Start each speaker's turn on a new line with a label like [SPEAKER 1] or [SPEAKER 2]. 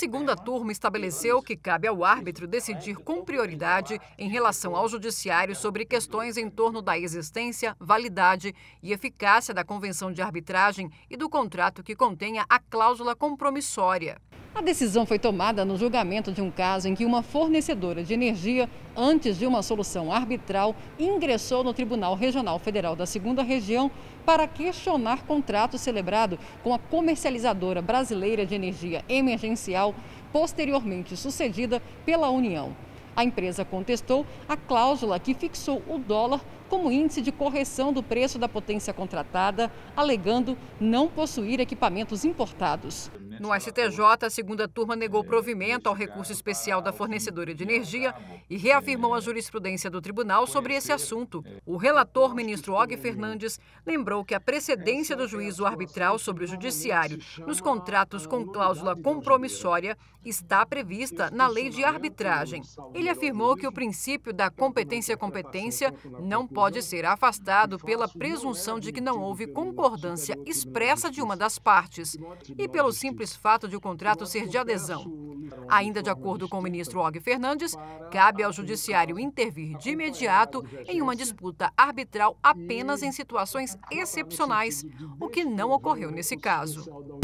[SPEAKER 1] segunda turma estabeleceu que cabe ao árbitro decidir com prioridade em relação ao judiciário sobre questões em torno da existência, validade e eficácia da convenção de arbitragem e do contrato que contenha a cláusula compromissória. A decisão foi tomada no julgamento de um caso em que uma fornecedora de energia, antes de uma solução arbitral, ingressou no Tribunal Regional Federal da 2ª Região para questionar contrato celebrado com a comercializadora brasileira de energia emergencial, posteriormente sucedida pela União. A empresa contestou a cláusula que fixou o dólar como índice de correção do preço da potência contratada, alegando não possuir equipamentos importados. No STJ, a segunda turma negou provimento ao recurso especial da fornecedora de energia e reafirmou a jurisprudência do tribunal sobre esse assunto. O relator, ministro Og Fernandes, lembrou que a precedência do juízo arbitral sobre o judiciário nos contratos com cláusula compromissória está prevista na lei de arbitragem. Ele afirmou que o princípio da competência-competência não pode ser afastado pela presunção de que não houve concordância expressa de uma das partes e pelo simples fato de o contrato ser de adesão. Ainda de acordo com o ministro Og Fernandes, cabe ao judiciário intervir de imediato em uma disputa arbitral apenas em situações excepcionais, o que não ocorreu nesse caso.